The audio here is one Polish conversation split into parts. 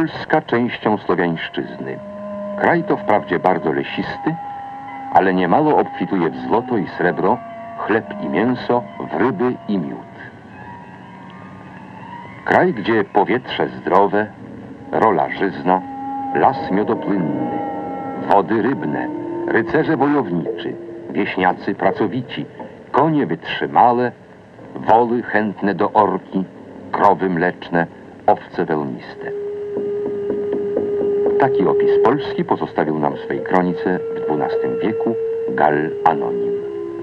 Polska częścią Słowiańszczyzny. Kraj to wprawdzie bardzo lesisty, ale niemało obfituje w złoto i srebro, chleb i mięso, w ryby i miód. Kraj, gdzie powietrze zdrowe, rola żyzna, las miodopłynny, wody rybne, rycerze wojowniczy, wieśniacy pracowici, konie wytrzymale, woły chętne do orki, krowy mleczne, owce wełniste. Taki opis Polski pozostawił nam w swej kronice w XII wieku Gall Anonim.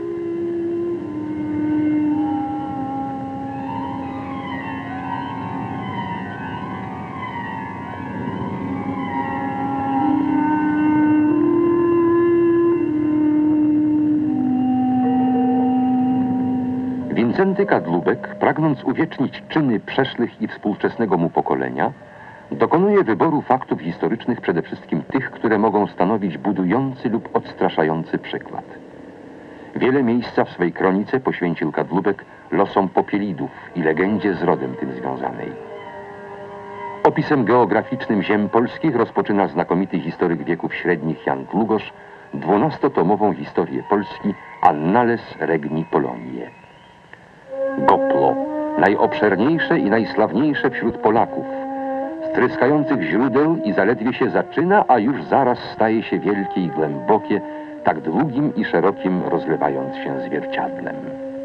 Wincenty Kadlubek, pragnąc uwiecznić czyny przeszłych i współczesnego mu pokolenia, dokonuje wyboru faktów historycznych przede wszystkim tych, które mogą stanowić budujący lub odstraszający przykład. Wiele miejsca w swej kronice poświęcił Kadlubek losom Popielidów i legendzie z rodem tym związanej. Opisem geograficznym ziem polskich rozpoczyna znakomity historyk wieków średnich Jan Długosz 12-tomową historię Polski Annales Regni Poloniae. Goplo, najobszerniejsze i najsławniejsze wśród Polaków, z tryskających źródeł i zaledwie się zaczyna, a już zaraz staje się wielkie i głębokie, tak długim i szerokim rozlewając się zwierciadlem.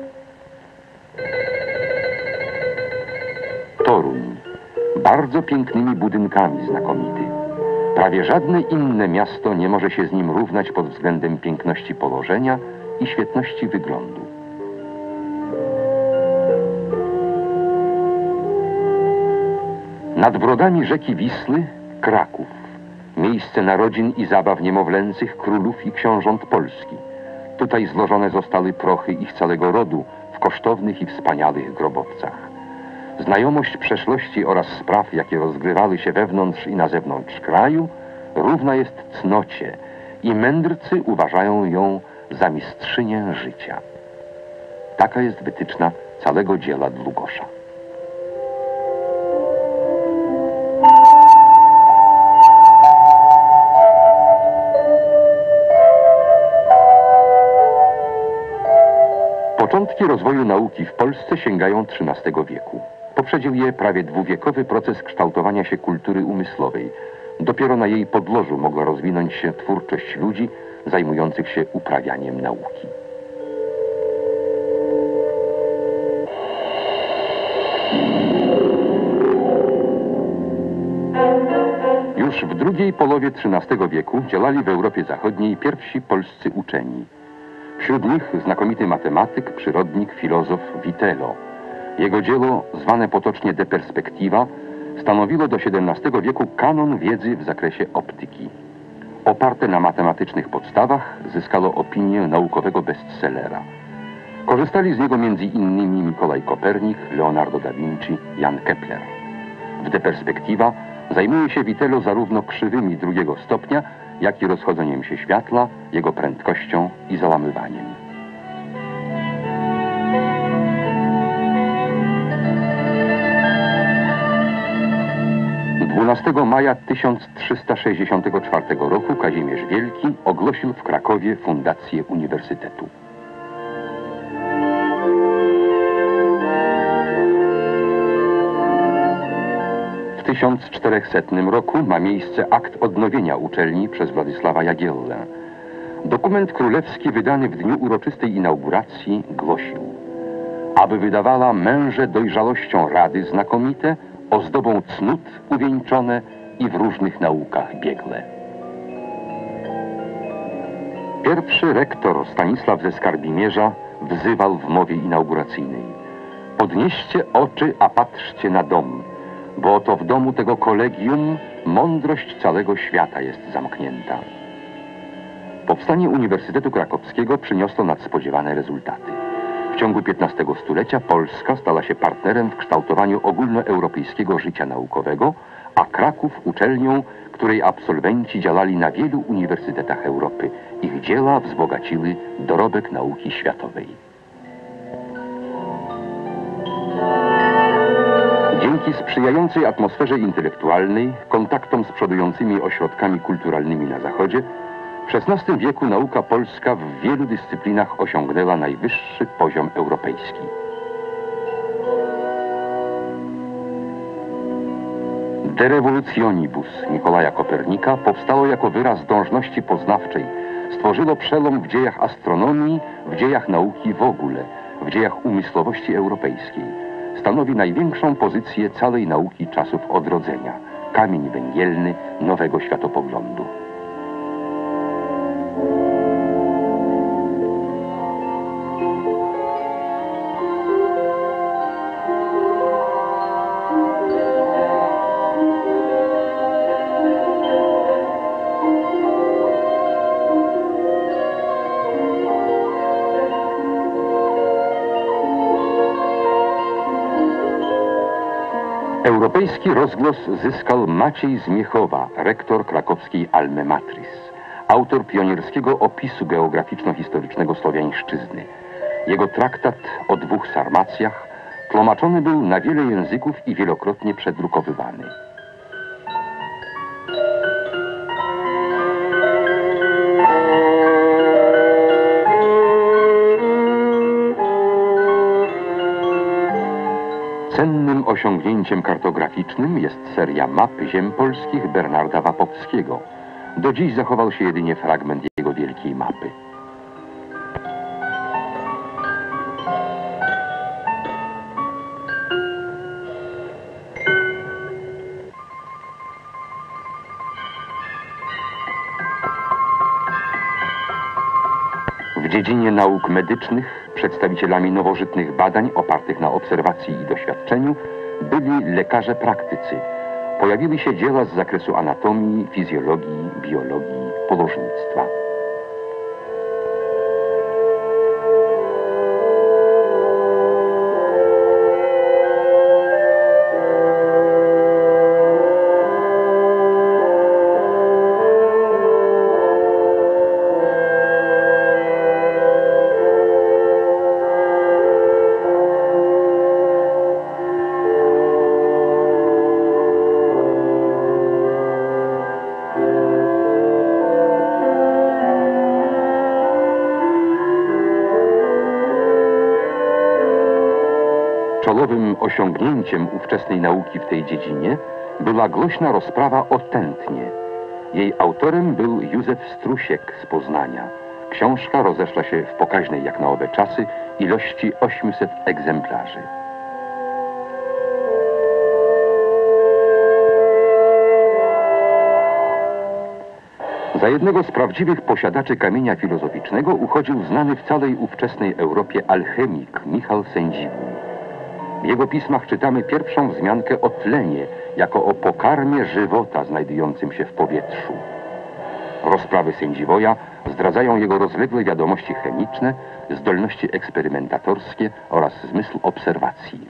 Toruń, bardzo pięknymi budynkami znakomity. Prawie żadne inne miasto nie może się z nim równać pod względem piękności położenia i świetności wyglądu. Nad brodami rzeki Wisły Kraków, miejsce narodzin i zabaw niemowlęcych królów i książąt Polski. Tutaj złożone zostały prochy ich całego rodu w kosztownych i wspaniałych grobowcach. Znajomość przeszłości oraz spraw, jakie rozgrywały się wewnątrz i na zewnątrz kraju, równa jest cnocie i mędrcy uważają ją za mistrzynię życia. Taka jest wytyczna całego dzieła Długosza. Początki rozwoju nauki w Polsce sięgają XIII wieku. Poprzedził je prawie dwuwiekowy proces kształtowania się kultury umysłowej. Dopiero na jej podłożu mogła rozwinąć się twórczość ludzi zajmujących się uprawianiem nauki. Już w drugiej połowie XIII wieku działali w Europie Zachodniej pierwsi polscy uczeni. Wśród nich znakomity matematyk, przyrodnik, filozof Witello. Jego dzieło, zwane potocznie De Perspectiva, stanowiło do XVII wieku kanon wiedzy w zakresie optyki. Oparte na matematycznych podstawach, zyskało opinię naukowego bestsellera. Korzystali z niego m.in. Mikołaj Kopernik, Leonardo da Vinci, Jan Kepler. W De Perspectiva zajmuje się Witello zarówno krzywymi drugiego stopnia, jak i rozchodzeniem się światła, jego prędkością i załamywaniem. Dwunastego maja 1364 roku Kazimierz Wielki ogłosił w Krakowie fundację uniwersytetu. W 1400 roku ma miejsce akt odnowienia uczelni przez Władysława Jagiellę. Dokument królewski wydany w dniu uroczystej inauguracji głosił: aby wydawała męże dojrzałością rady znakomite, ozdobą cnót uwieńczone i w różnych naukach biegle. Pierwszy rektor Stanisław ze Skarbimierza wzywał w mowie inauguracyjnej: podnieście oczy, a patrzcie na dom, bo oto w domu tego kolegium mądrość całego świata jest zamknięta. Powstanie Uniwersytetu Krakowskiego przyniosło nadspodziewane rezultaty. W ciągu XV stulecia Polska stała się partnerem w kształtowaniu ogólnoeuropejskiego życia naukowego, a Kraków uczelnią, której absolwenci działali na wielu uniwersytetach Europy. Ich dzieła wzbogaciły dorobek nauki światowej. Dzięki Dzięki sprzyjającej atmosferze intelektualnej, kontaktom z przodującymi ośrodkami kulturalnymi na Zachodzie, w XVI wieku nauka polska w wielu dyscyplinach osiągnęła najwyższy poziom europejski. De revolutionibus Mikołaja Kopernika powstało jako wyraz dążności poznawczej. Stworzyło przelom w dziejach astronomii, w dziejach nauki w ogóle, w dziejach umysłowości europejskiej. Stanowi największą pozycję całej nauki czasów odrodzenia. Kamień węgielny nowego światopoglądu. Europejski rozgłos zyskał Maciej z Miechowa, rektor krakowskiej Almy Matris, autor pionierskiego opisu geograficzno-historycznego Słowiańszczyzny. Jego traktat o 2 Sarmacjach tłumaczony był na wiele języków i wielokrotnie przedrukowywany. Cennym osiągnięciem kartograficznym jest seria map ziem polskich Bernarda Wapowskiego. Do dziś zachował się jedynie fragment jego wielkiej mapy. W dziedzinie nauk medycznych przedstawicielami nowożytnych badań opartych na obserwacji i doświadczeniu byli lekarze praktycy. Pojawiły się dzieła z zakresu anatomii, fizjologii, biologii, położnictwa. Czołowym osiągnięciem ówczesnej nauki w tej dziedzinie była głośna rozprawa o tętnie. Jej autorem był Józef Strusiek z Poznania. Książka rozeszła się w pokaźnej jak na owe czasy ilości 800 egzemplarzy. Za jednego z prawdziwych posiadaczy kamienia filozoficznego uchodził znany w całej ówczesnej Europie alchemik Michał Sędziwój. W jego pismach czytamy pierwszą wzmiankę o tlenie, jako o pokarmie żywota znajdującym się w powietrzu. Rozprawy Sędziwoja zdradzają jego rozległe wiadomości chemiczne, zdolności eksperymentatorskie oraz zmysł obserwacji.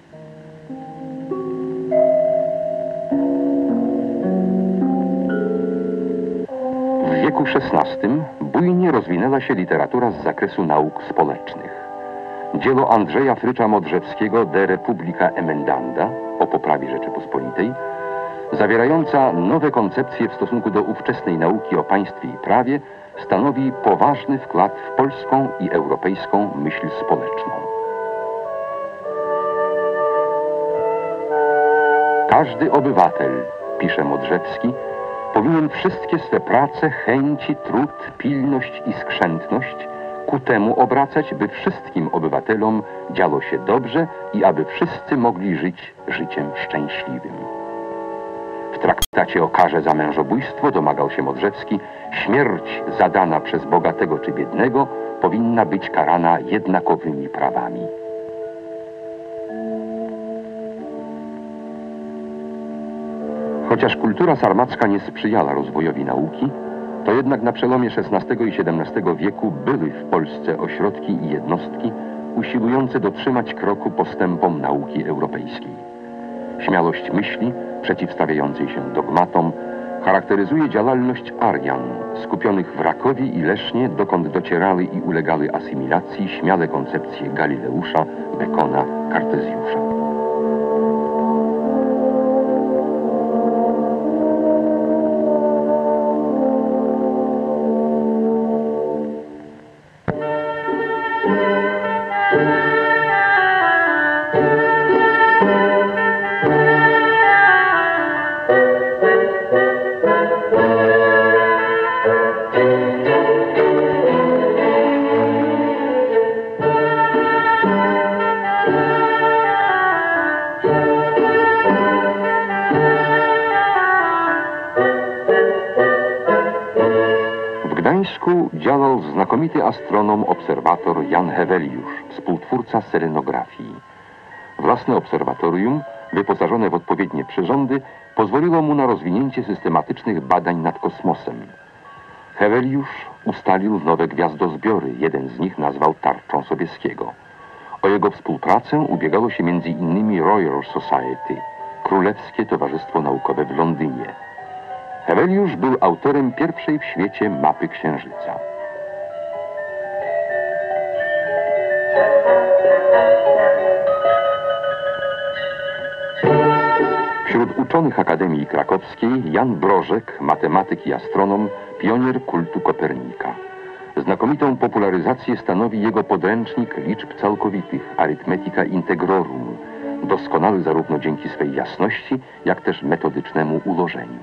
W wieku XVI bujnie rozwinęła się literatura z zakresu nauk społecznych. Dzieło Andrzeja Frycza-Modrzewskiego De Republica Emendanda o poprawie Rzeczypospolitej, zawierająca nowe koncepcje w stosunku do ówczesnej nauki o państwie i prawie, stanowi poważny wkład w polską i europejską myśl społeczną. Każdy obywatel, pisze Modrzewski, powinien wszystkie swe prace, chęci, trud, pilność i skrzętność ku temu obracać, by wszystkim obywatelom działo się dobrze i aby wszyscy mogli żyć życiem szczęśliwym. W traktacie o karze za mężobójstwo domagał się Modrzewski, śmierć zadana przez bogatego czy biednego powinna być karana jednakowymi prawami. Chociaż kultura sarmacka nie sprzyjała rozwojowi nauki, to jednak na przełomie XVI i XVII wieku były w Polsce ośrodki i jednostki usiłujące dotrzymać kroku postępom nauki europejskiej. Śmiałość myśli, przeciwstawiającej się dogmatom, charakteryzuje działalność Arian, skupionych w Rakowie i Lesznie, dokąd docierały i ulegały asymilacji śmiale koncepcje Galileusza, Bekona, Kartezjusza. Gdańsku działał znakomity astronom, obserwator Jan Heweliusz, współtwórca selenografii. Własne obserwatorium, wyposażone w odpowiednie przyrządy, pozwoliło mu na rozwinięcie systematycznych badań nad kosmosem. Heweliusz ustalił nowe gwiazdozbiory, jeden z nich nazwał Tarczą Sobieskiego. O jego współpracę ubiegało się m.in. Royal Society, Królewskie Towarzystwo Naukowe w Londynie. Heweliusz był autorem pierwszej w świecie mapy Księżyca. Wśród uczonych Akademii Krakowskiej Jan Brożek, matematyk i astronom, pionier kultu Kopernika. Znakomitą popularyzację stanowi jego podręcznik liczb całkowitych Arithmetica Integrorum, doskonały zarówno dzięki swej jasności, jak też metodycznemu ułożeniu.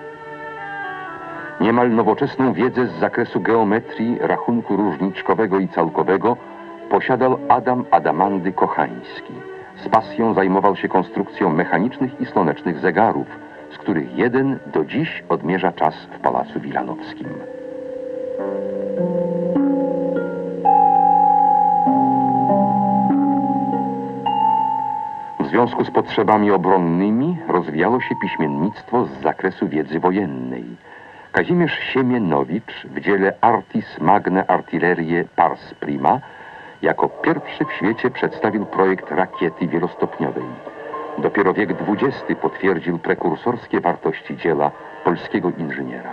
Niemal nowoczesną wiedzę z zakresu geometrii, rachunku różniczkowego i całkowego posiadał Adam Adamandy Kochański. Z pasją zajmował się konstrukcją mechanicznych i słonecznych zegarów, z których jeden do dziś odmierza czas w Pałacu Wilanowskim. W związku z potrzebami obronnymi rozwijało się piśmiennictwo z zakresu wiedzy wojennej. Kazimierz Siemienowicz w dziele Artis Magne Artillerie Pars Prima jako pierwszy w świecie przedstawił projekt rakiety wielostopniowej. Dopiero wiek XX potwierdził prekursorskie wartości dzieła polskiego inżyniera.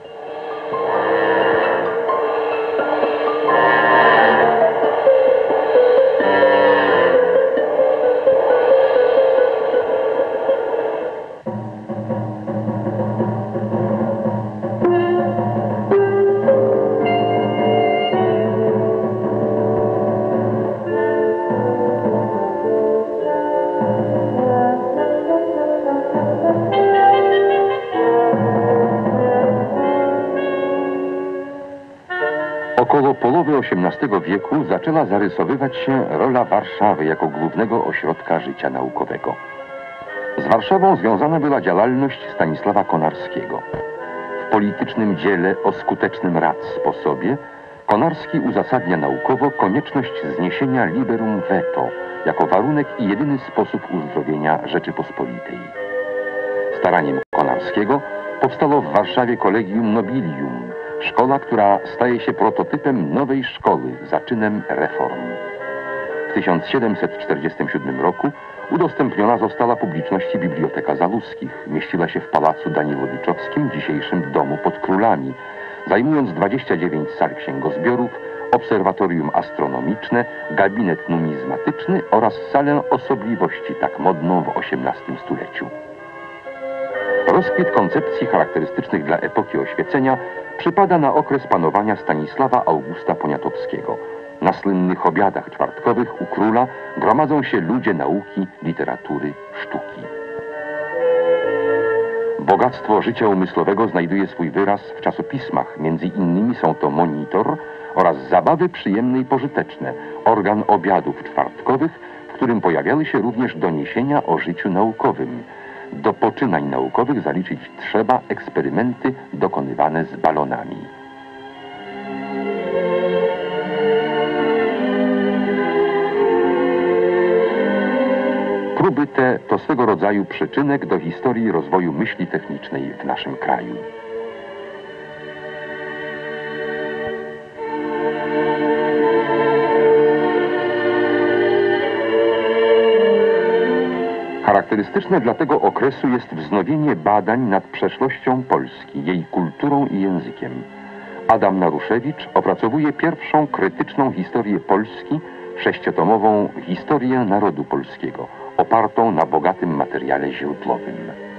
Około połowy XVIII wieku zaczęła zarysowywać się rola Warszawy jako głównego ośrodka życia naukowego. Z Warszawą związana była działalność Stanisława Konarskiego. W politycznym dziele o skutecznym sposobie Konarski uzasadnia naukowo konieczność zniesienia liberum veto jako warunek i jedyny sposób uzdrowienia Rzeczypospolitej. Staraniem Konarskiego powstało w Warszawie Collegium Nobilium, szkoła, która staje się prototypem nowej szkoły, zaczynem reform. W 1747 roku udostępniona została publiczności Biblioteka Zaluskich. Mieściła się w Pałacu Daniłowiczowskim, dzisiejszym Domu pod Królami, zajmując 29 sal księgozbiorów, obserwatorium astronomiczne, gabinet numizmatyczny oraz salę osobliwości, tak modną w XVIII stuleciu. Rozkwit koncepcji charakterystycznych dla epoki oświecenia przypada na okres panowania Stanisława Augusta Poniatowskiego. Na słynnych obiadach czwartkowych u króla gromadzą się ludzie nauki, literatury, sztuki. Bogactwo życia umysłowego znajduje swój wyraz w czasopismach. Między innymi są to Monitor oraz Zabawy przyjemne i pożyteczne, organ obiadów czwartkowych, w którym pojawiały się również doniesienia o życiu naukowym. Do poczynań naukowych zaliczyć trzeba eksperymenty dokonywane z balonami. Próby te to swego rodzaju przyczynek do historii rozwoju myśli technicznej w naszym kraju. Charakterystyczne dla tego okresu jest wznowienie badań nad przeszłością Polski, jej kulturą i językiem. Adam Naruszewicz opracowuje pierwszą krytyczną historię Polski, 6-tomową Historię Narodu Polskiego, opartą na bogatym materiale źródłowym.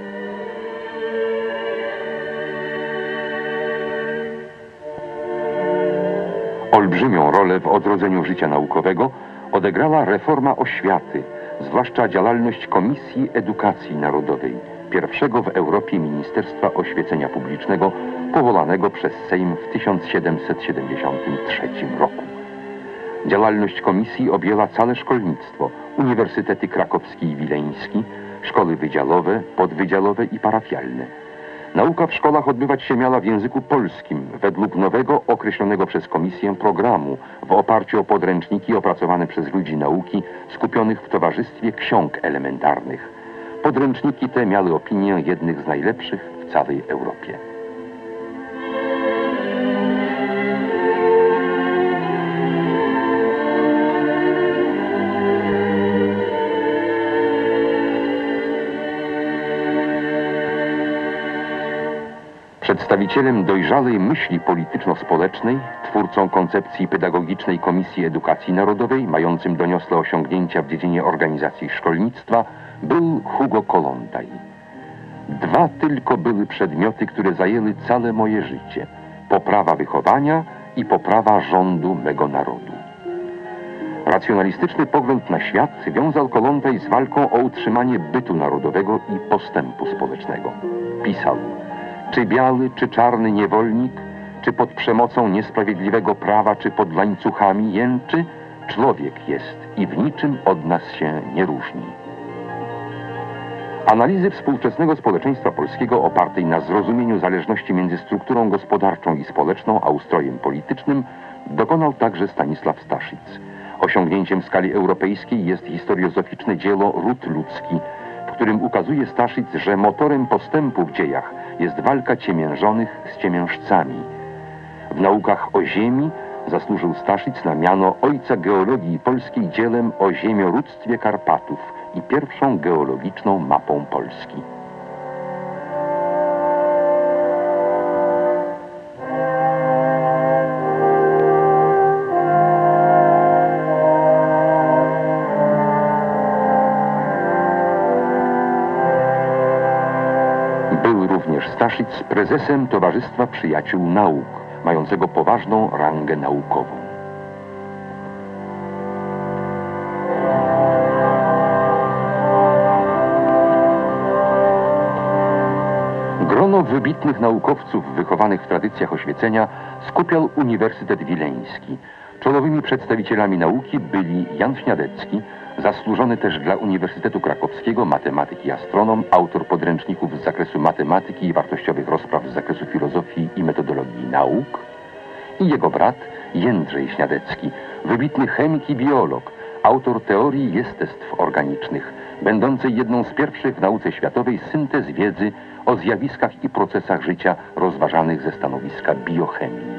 Olbrzymią rolę w odrodzeniu życia naukowego odegrała reforma oświaty, zwłaszcza działalność Komisji Edukacji Narodowej, pierwszego w Europie Ministerstwa Oświecenia Publicznego, powołanego przez Sejm w 1773 roku. Działalność komisji objęła całe szkolnictwo, uniwersytety krakowski i wileński, szkoły wydziałowe, podwydziałowe i parafialne. Nauka w szkołach odbywać się miała w języku polskim, według nowego, określonego przez komisję programu, w oparciu o podręczniki opracowane przez ludzi nauki, skupionych w towarzystwie ksiąg elementarnych. Podręczniki te miały opinię jednych z najlepszych w całej Europie. Przedstawicielem dojrzałej myśli polityczno-społecznej, twórcą koncepcji pedagogicznej Komisji Edukacji Narodowej, mającym doniosłe osiągnięcia w dziedzinie organizacji szkolnictwa, był Hugo Kollontaj. Dwa tylko były przedmioty, które zajęły całe moje życie: poprawa wychowania i poprawa rządu mego narodu. Racjonalistyczny pogląd na świat wiązał Kollontaj z walką o utrzymanie bytu narodowego i postępu społecznego. Pisał: czy biały, czy czarny niewolnik, czy pod przemocą niesprawiedliwego prawa, czy pod łańcuchami jęczy, człowiek jest i w niczym od nas się nie różni. Analizy współczesnego społeczeństwa polskiego opartej na zrozumieniu zależności między strukturą gospodarczą i społeczną a ustrojem politycznym dokonał także Stanisław Staszic. Osiągnięciem w skali europejskiej jest historiozoficzne dzieło Ród ludzki, w którym ukazuje Staszic, że motorem postępu w dziejach jest walka ciemiężonych z ciemiężcami. W naukach o ziemi zasłużył Staszic na miano ojca geologii polskiej dziełem o ziemiorództwie Karpatów i pierwszą geologiczną mapą Polski. Był również Staszic prezesem Towarzystwa Przyjaciół Nauk, mającego poważną rangę naukową. Grono wybitnych naukowców wychowanych w tradycjach oświecenia skupiał Uniwersytet Wileński. Czołowymi przedstawicielami nauki byli Jan Śniadecki, zasłużony też dla Uniwersytetu Krakowskiego matematyk i astronom, autor podręczników z zakresu matematyki i wartościowych rozpraw z zakresu filozofii i metodologii nauk, i jego brat Jędrzej Śniadecki, wybitny chemik i biolog, autor teorii jestestw organicznych, będącej jedną z pierwszych w nauce światowej syntez wiedzy o zjawiskach i procesach życia rozważanych ze stanowiska biochemii.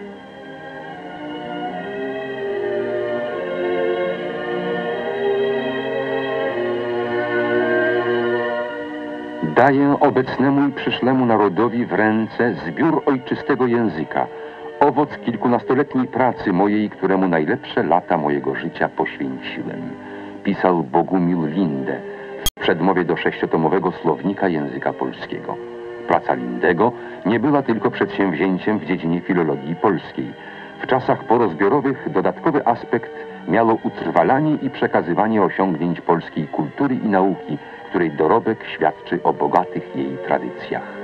Daję obecnemu i przyszłemu narodowi w ręce zbiór ojczystego języka, owoc kilkunastoletniej pracy mojej, któremu najlepsze lata mojego życia poświęciłem. Pisał Bogumił Linde w przedmowie do 6-tomowego słownika języka polskiego. Praca Lindego nie była tylko przedsięwzięciem w dziedzinie filologii polskiej. W czasach porozbiorowych dodatkowy aspekt miało utrwalanie i przekazywanie osiągnięć polskiej kultury i nauki, której dorobek świadczy o bogatych jej tradycjach.